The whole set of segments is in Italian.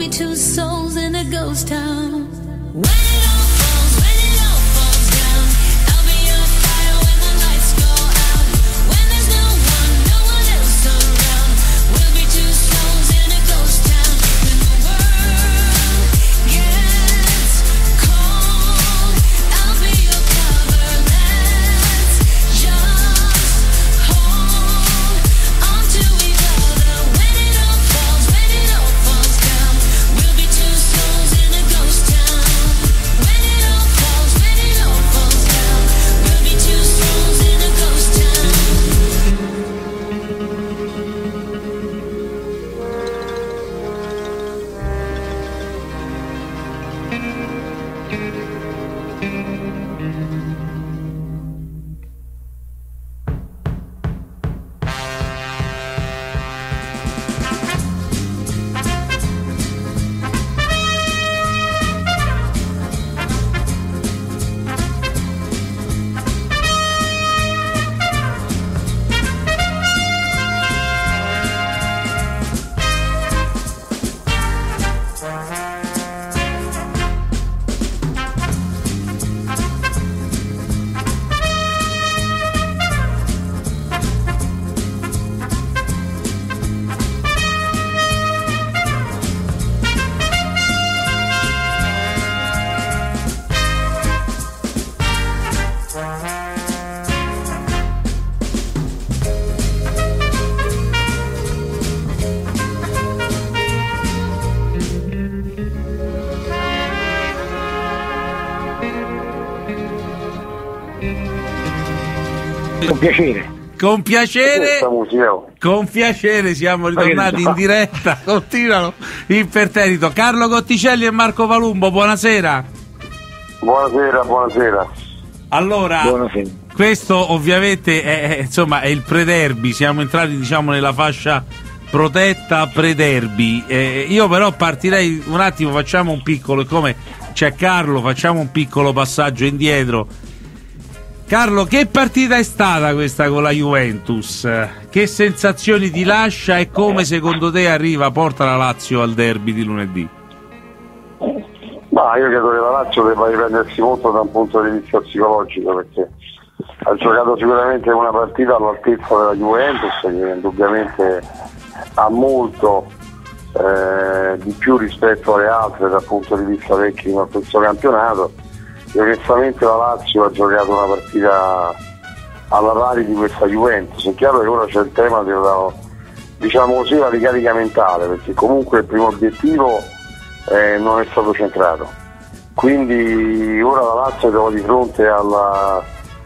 be two souls in a ghost town. When it all falls, when it all falls down, I'll be your fire when the lights go out. When there's no one else around, we'll be two souls in a ghost town. When the world gets cold, I'll be your cover. Let's just hold on to each other. When it all falls down, we'll be two souls in a ghost town. When it all falls down, we'll be two souls in a ghost town. Con piacere siamo ritornati in diretta. Continuano imperterrito Carlo Cotticelli e Marco Palumbo. Buonasera. Buonasera. Allora, buonasera. Questo ovviamente è il pre-derby. Siamo entrati nella fascia protetta pre-derby. Io però partirei un attimo, facciamo un piccolo, come c'è Carlo, facciamo un piccolo passaggio indietro. Carlo, che partita è stata questa con la Juventus? Che sensazioni ti lascia e come secondo te porta la Lazio al derby di lunedì? Ma io credo che la Lazio debba riprendersi molto da un punto di vista psicologico, perché ha giocato sicuramente una partita all'altezza della Juventus, che indubbiamente ha molto di più rispetto alle altre dal punto di vista tecnico a questo campionato. E onestamente la Lazio ha giocato una partita alla pari di questa Juventus. È chiaro che ora c'è il tema della ricarica mentale, perché comunque il primo obiettivo non è stato centrato, quindi ora la Lazio trova di fronte alla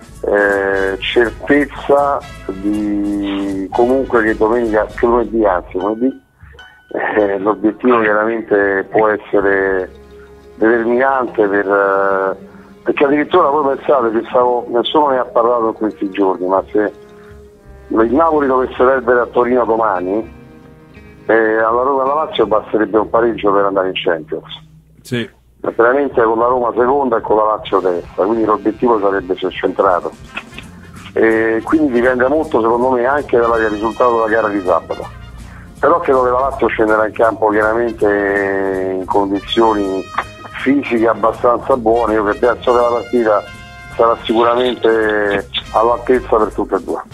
certezza di comunque che lunedì l'obiettivo chiaramente può essere determinante perché addirittura voi pensate che nessuno ne ha parlato in questi giorni, ma se il Napoli dovesse perdere a Torino domani, alla Roma e alla Lazio basterebbe un pareggio per andare in Champions. Sì. Veramente con la Roma seconda e con la Lazio terza, quindi l'obiettivo sarebbe centrato. Quindi dipende molto secondo me anche dal risultato della gara di sabato. Però credo che la Lazio scenderà in campo chiaramente in condizioni fisiche abbastanza buone. Io penso che la partita sarà sicuramente all'altezza per tutte e due.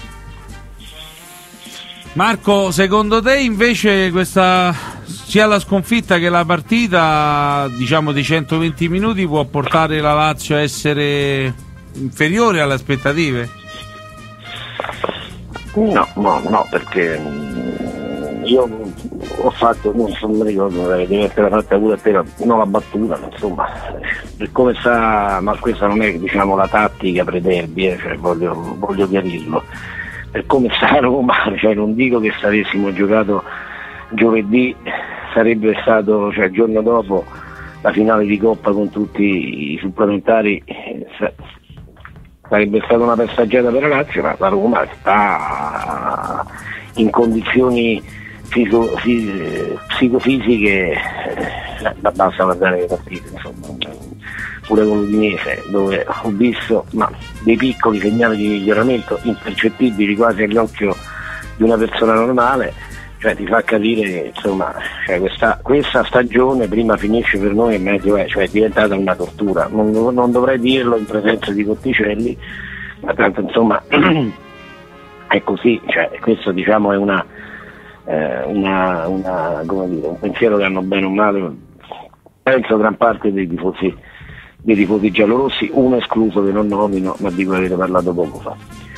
Marco, secondo te invece sia la sconfitta che la partita di 120 minuti può portare la Lazio a essere inferiore alle aspettative? No, perché io ho fatto, non mi ricordo, deve essere fatta pure te, non la battuta, insomma, per come sta, ma questa non è la tattica pre-derby, voglio chiarirlo, per come sta Roma, non dico che se avessimo giocato giovedì sarebbe stato, il giorno dopo la finale di Coppa con tutti i supplementari, sarebbe stata una passeggiata per la Lazio, ma la Roma sta in condizioni psicofisiche, basta guardare le partite, insomma, pure con l'Udinese, dove ho visto dei piccoli segnali di miglioramento impercettibili quasi all'occhio di una persona normale. cioè ti fa capire che insomma, cioè, questa stagione prima finisce per noi e meglio è, cioè è diventata una tortura. Non dovrei dirlo in presenza di Cotticelli, ma tanto insomma è così, cioè, questo diciamo è come dire, un pensiero che hanno bene o male penso gran parte dei tifosi giallorossi, uno escluso che non nomino, ma di cui avete parlato poco fa.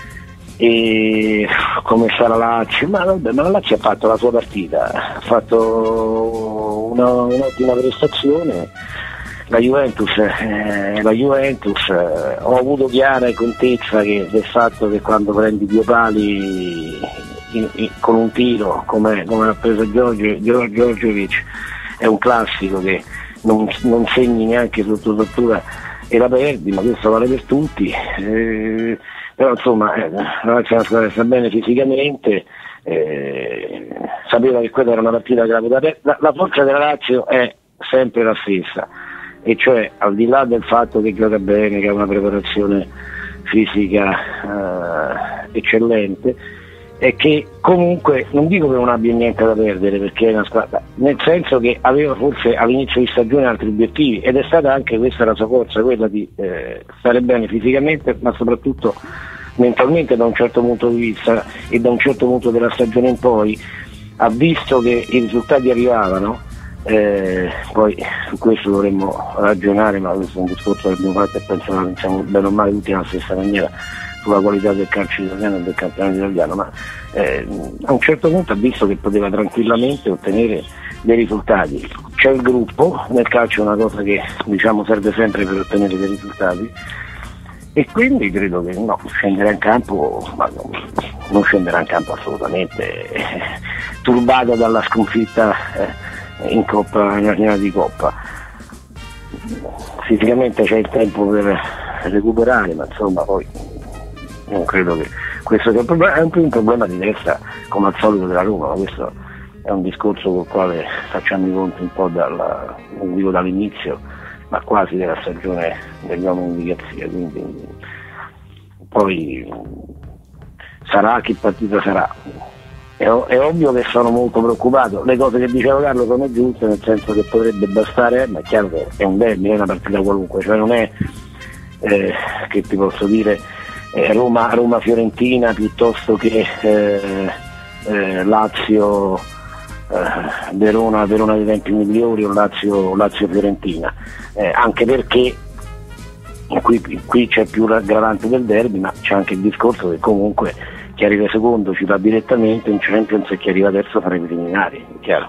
E come sta la Lazio? Ma la Lazio ha fatto la sua partita, ha fatto un'ottima prestazione. La Juventus, ho avuto chiara contezza del fatto che quando prendi due pali con un tiro come ha preso Djordjevic è un classico che non segni neanche sotto tortura e la perdi, ma questo vale per tutti. Però insomma la Lazio è una squadra che sta bene fisicamente, sapeva che quella era una partita grave. La forza della Lazio è sempre la stessa, e cioè al di là del fatto che gioca bene, che ha una preparazione fisica eccellente, è che comunque non dico che non abbia niente da perdere, perché è una squadra, nel senso che aveva forse all'inizio di stagione altri obiettivi, ed è stata anche questa la sua forza, quella di stare bene fisicamente ma soprattutto mentalmente da un certo punto di vista, e da un certo punto della stagione in poi ha visto che i risultati arrivavano. Poi su questo dovremmo ragionare, ma questo è un discorso che abbiamo fatto e penso che la pensiamo bene o male tutti nella stessa maniera sulla qualità del calcio italiano e del campionato italiano, ma a un certo punto ha visto che poteva tranquillamente ottenere dei risultati. C'è il gruppo, nel calcio è una cosa che diciamo serve sempre per ottenere dei risultati, e quindi credo che scenderà in campo, ma non scenderà in campo assolutamente turbato dalla sconfitta in finale di Coppa. Fisicamente c'è il tempo per recuperare, ma insomma poi non credo che questo sia un problema. È un problema di testa come al solito della Roma, ma questo è un discorso col quale facciamo i conti un po' non dico dall'inizio, ma quasi della stagione degli uomini di Garzia, quindi poi sarà che partita sarà. È ovvio che sono molto preoccupato, le cose che diceva Carlo sono giuste, nel senso che potrebbe bastare, ma è chiaro che è un derby, è una partita qualunque, cioè non è che ti posso dire Roma-Fiorentina piuttosto che Lazio Verona dei tempi migliori o Lazio-Fiorentina, anche perché qui c'è più l'aggravante del derby, ma c'è anche il discorso che comunque chi arriva secondo ci va direttamente in Champions e chi arriva terzo farà i preliminari, chiaro.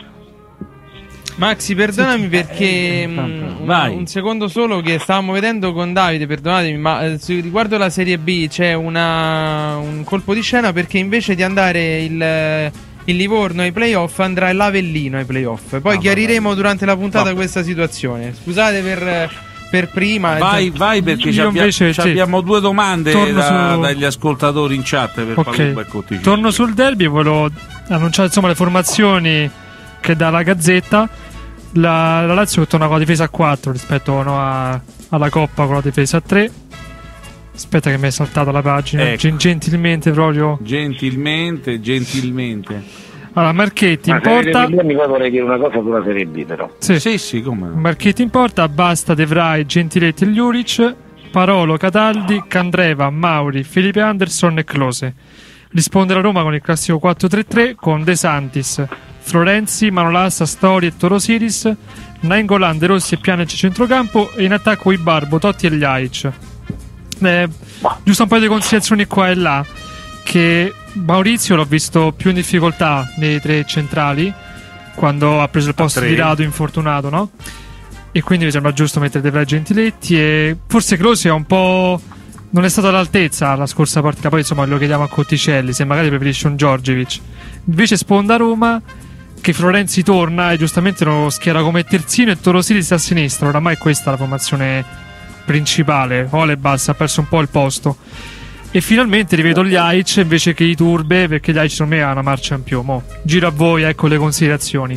Maxi, perdonami perché un secondo solo, che stavamo vedendo con Davide, perdonatemi, ma riguardo la Serie B c'è un colpo di scena, perché invece di andare il Livorno ai playoff andrà l'Avellino ai playoff. Poi chiariremo durante la puntata questa situazione. Scusate per prima. Vai perché abbiamo due domande dagli ascoltatori in chat per Palumba e Cotticelli. Torno sul derby, volevo annunciare insomma le formazioni che dà la Gazzetta. La Lazio torna con la difesa a 4 rispetto alla Coppa con la difesa a 3. Aspetta che mi è saltata la pagina, ecco. Gentilmente proprio. Gentilmente. Allora, Marchetti in porta. Mi vorrei dire una cosa sulla Serie B, però. Sì, come no. Marchetti in porta, Basta, De Vrij, Gentiletti e Juric, Parolo, Cataldi, Candreva, Mauri, Felipe Anderson e Klose. Risponde la Roma con il classico 4-3-3 con De Santis, Florenzi, Manolas, Stori e Torosiris, Nainggolan, De Rossi e Pjanic a centrocampo, e in attacco Ibarbo, Totti e Ljajic. Giusto un paio di considerazioni qua e là, che Maurizio l'ho visto più in difficoltà nei tre centrali quando ha preso il posto di Rado infortunato, no? E quindi mi sembra giusto mettere De Vrij e Gentiletti, e forse Klose è un po'... non è stato all'altezza la scorsa partita, poi insomma lo chiediamo a Cotticelli se magari preferisce un Djordjevic. Invece sponda Roma che Florenzi torna e giustamente lo schiera come terzino e Torosiris a sinistra. Oramai questa è la formazione principale. Olebas ha perso un po' il posto, e finalmente rivedo Ljajic invece che Iturbe, perché Ljajic secondo me ha una marcia in più. Giro a voi, ecco le considerazioni.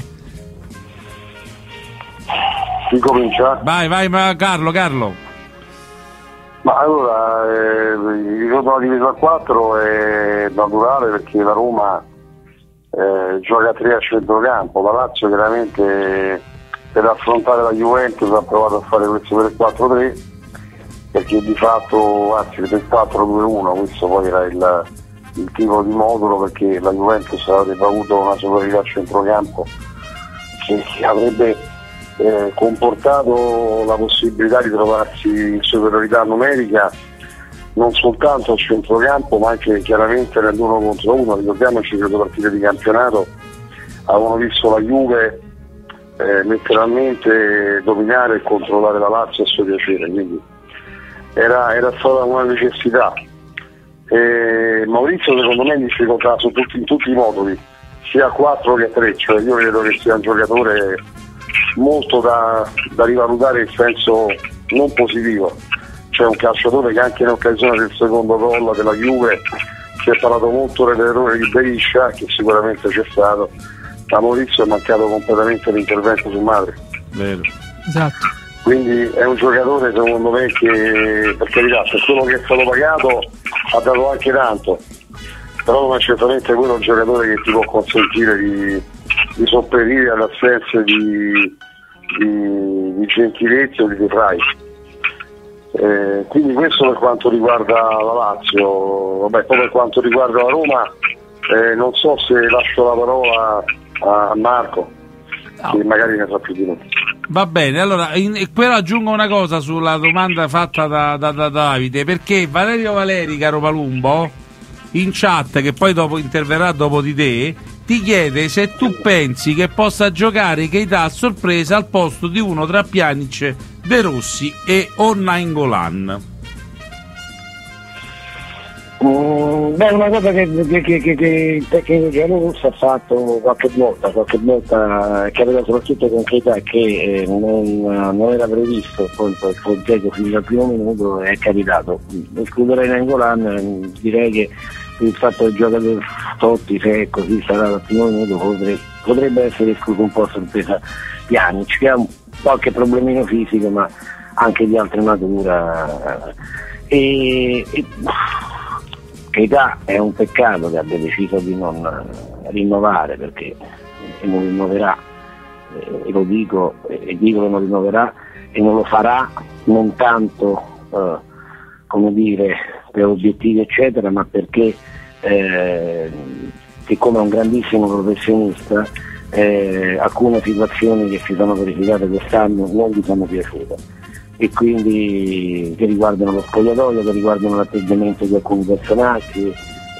Si comincia? Vai, ma Carlo. Ma allora, il ritorno alla difesa a 4 è naturale, perché la Roma gioca 3 a centrocampo. La Lazio chiaramente per affrontare la Juventus ha provato a fare questo 3-4-3, perché di fatto, anzi per 4-2-1, questo poi era il tipo di modulo, perché la Juventus avrebbe avuto una superiorità a centrocampo che avrebbe comportato la possibilità di trovarsi in superiorità numerica non soltanto al centrocampo ma anche chiaramente nell'1 contro 1. Ricordiamoci che le partite di campionato avevano visto la Juve letteralmente dominare e controllare la Lazio a suo piacere, quindi era stata una necessità. Maurizio secondo me in difficoltà in tutti i moduli, sia a 4 che a 3, cioè io credo che sia un giocatore molto da rivalutare in senso non positivo. C'è un calciatore che anche in occasione del secondo gol della Juve si è parlato molto dell'errore di Beriscia, che sicuramente c'è stato, ma Maurizio è mancato completamente l'intervento su Madre. Vero. Esatto. Quindi è un giocatore secondo me che, per carità, per quello che è stato pagato ha dato anche tanto, però non è certamente quello un giocatore che ti può consentire di sopperire alle assenze di gentilezza o di dettagli. Quindi questo per quanto riguarda la Lazio. Vabbè, poi per quanto riguarda la Roma, non so se lascio la parola a Marco, che magari ne sa più di noi. Va bene, allora però aggiungo una cosa sulla domanda fatta da Davide, perché Valerio Valeri, caro Palumbo, in chat, che poi dopo interverrà dopo di te, ti chiede se tu pensi che possa giocare Keita a sorpresa al posto di uno tra Pjanic, De Rossi e Nainggolan. Beh, una cosa che il tecnico giallorosso ha fatto qualche volta che aveva soprattutto con Keita, che non era previsto, poi il progetto fino al primo minuto è capitato. Escluderei Nainggolan, direi che il fatto che gioca Totti, se è così sarà dal primo minuto, potrebbe essere escluso un po' a sorpresa Pjanic, che ha qualche problemino fisico ma anche di altra natura. Keita è un peccato che abbia deciso di non rinnovare, perché non rinnoverà, e lo dico, e dico che non rinnoverà e non lo farà non tanto come dire per obiettivi eccetera, ma perché siccome è un grandissimo professionista, alcune situazioni che si sono verificate quest'anno non gli sono piaciute, e quindi che riguardano lo spogliatoio, che riguardano l'atteggiamento di alcuni personaggi,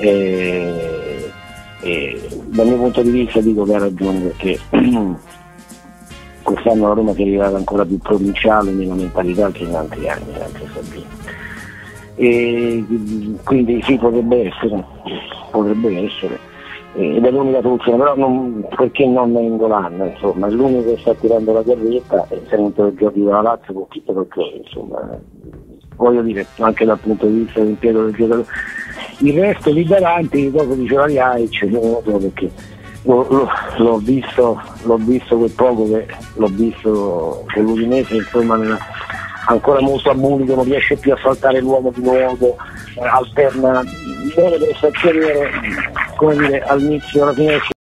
dal mio punto di vista dico che ha ragione, perché quest'anno la Roma si è arrivata ancora più provinciale nella mentalità che in altri anni, in altre stagioni, e quindi sì, potrebbe essere, ed è l'unica soluzione, però perché non Nainggolan, insomma, è l'unico che sta tirando la carretta, e se non te lo giochi dalla Lazio con chi te lo giochi, insomma, voglio dire, anche dal punto di vista dell'impiego del giocatore. Il resto lì davanti, dopo diceva Jaic, non lo so, perché l'ho visto quel poco che l'ho visto con l'Udinese, insomma, ancora molto a bulico, non riesce più a saltare l'uomo di nuovo, alterna buone prestazioni, come dire, all'inizio, alla fine